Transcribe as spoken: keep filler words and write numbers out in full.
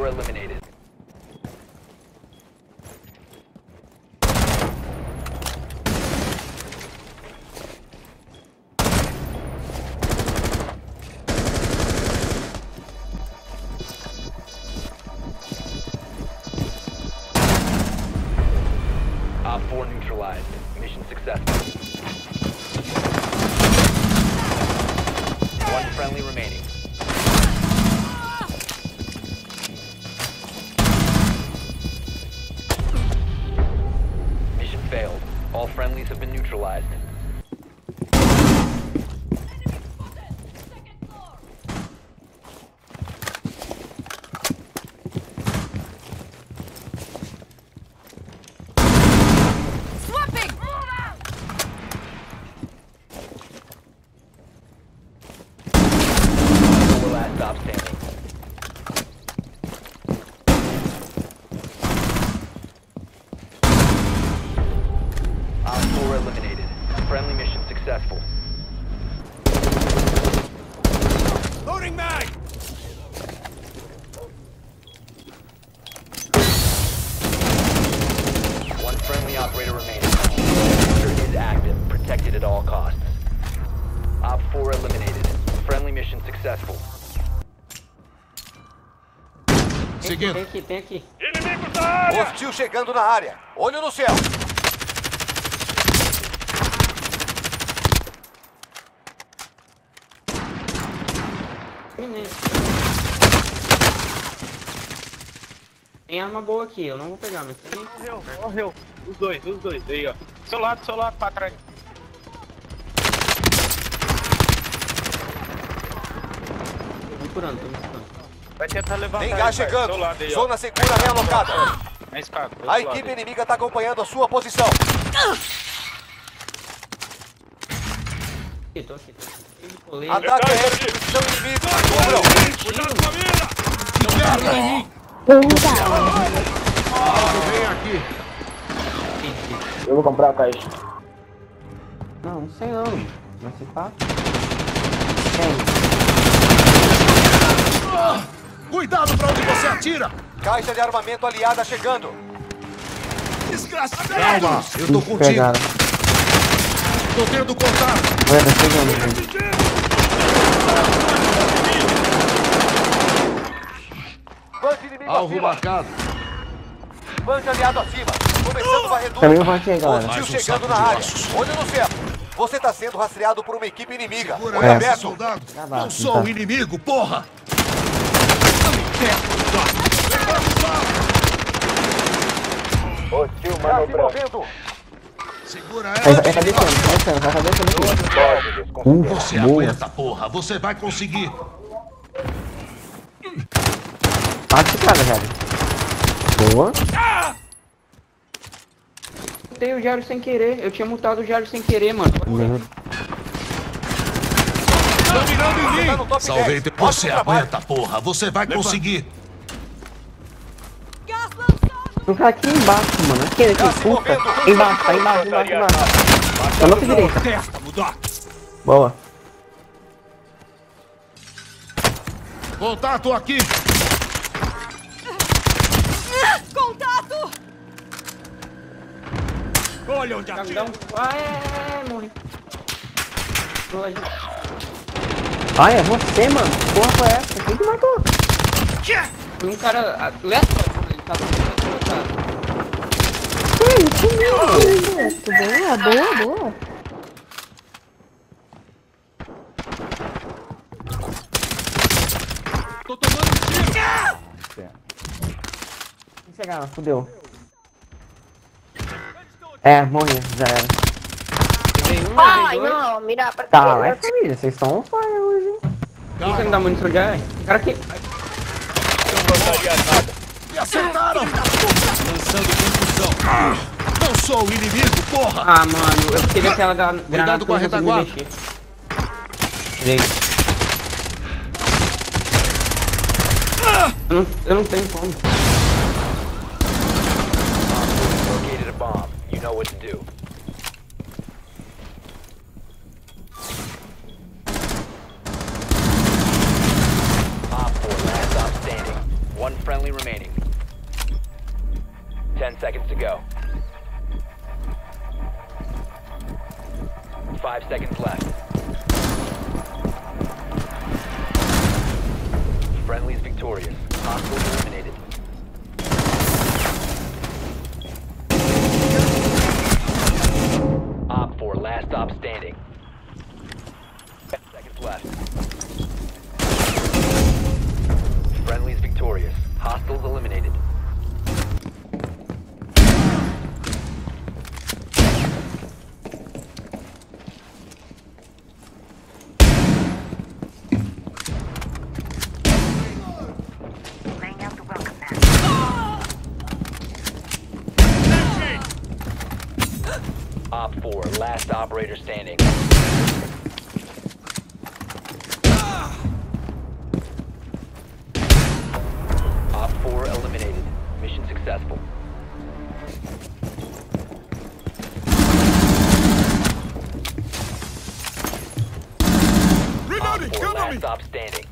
four eliminated. Op four neutralized. Mission successful. One friendly remaining. Mission failed. All friendlies have been neutralized. Four last stop standing. Op four eliminated. Friendly mission successful. Loading mag! One friendly operator remaining. Sector is active. Protected at all costs. Op four eliminated. Friendly mission successful. Seguindo. Tem aqui, tem aqui. Inimigo da área! Hostil chegando na área. Olho no céu. Tem arma boa aqui, eu não vou pegar, mas tem. Morreu, morreu. Os dois, os dois. Aí, ó. Seu lado, seu lado, pra trás. Tô me curando, tô me curando. Vai tentar levantar. Tem aí, gás pai. chegando. Seu lado aí, ó. Zona segura realocada. Na escada. do outro A lado equipe aí. inimiga está acompanhando a sua posição. Aqui, tô aqui. Tô aqui. Colei. Ataque aéreo de missão inimigo. Cubram. Cuidado com a mira! Enterra em mim. Vem aqui. Eu vou comprar a caixa. Não, não sei não. Vai ser fácil. Cuidado pra onde você atira. Caixa de armamento aliada chegando. Desgraçado. Calma, eu tô contigo. Pegaram. Tô tendo contato. Vai, tá chegando, gente. Bunch inimigo Alvo acima. marcado. Bunch aliado acima. Começando varredura. Também vou aqui, galera. Hostil Mais um chegando saco na de área. ossos. Olho no céu. Você está sendo rastreado por uma equipe inimiga. Segura Olho essa, aberto. soldado. Tá bom, Não sou tá. o inimigo, porra. Hostil Tá se manobrando. movendo. Segura Vai, ela. vai cabeçando, vai descendo, vai cabeçando aqui. Pode desconfiar. Você aguenta, porra. Você vai conseguir. Bate esse cara, velho. Boa. Mutei o Jairo sem querer. Eu tinha mutado o Jairo sem querer, mano. Tá no top Salvei. dez. Você Ótimo trabalho. aguenta, porra. Você vai conseguir. O cara aqui embaixo, mano. Aqui, aqui, Tá se puta. movendo. Embaixo, tá embaixo, embaixo, embaixo. Tá na nossa direita. Testa, mudar! Boa. Contato aqui. Contato! Olha onde atira! Capitão. Ah, é, é, é, morri. Ah, é você, mano? Que porra foi essa? Quem que matou? Foi um cara aleatório. Ele tava muito Boa, boa, boa. Tô tomando tiro! Chegar, fudeu. É, morri, já era. Ai, não, mira pra Tá, é família, vocês estão on fire hoje, hein? Quem você não dá munição de ar? O cara aqui. Não gostaria nada! Me acertaram. Lançando confusão. Não sou o inimigo, porra. Ah, mano, eu peguei aquela gra- granada com a que eu não consegui retaguarda. mexer. Tirei. Eu não, eu não tenho como. Located a bomb. You know what to do. Op four last stop standing. One friendly friendly remaining. Ten seconds to go. Five seconds left. Friendly's victorious. Hostiles eliminated. Op four, last stop standing. Ten seconds left. Friendly's victorious. Hostiles eliminated. Op four, last operator standing. Op four eliminated. Mission successful. Op Reloading, four, cover me! last stop standing.